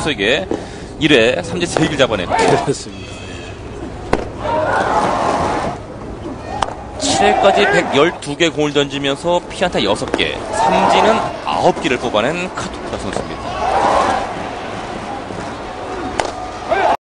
선수에게 1회 3제 3개를 잡아냈고 그렇습니다. 7회까지 112개 공을 던지면서 피안타 6개, 삼진은 9개를 뽑아낸 카투프라 선수입니다.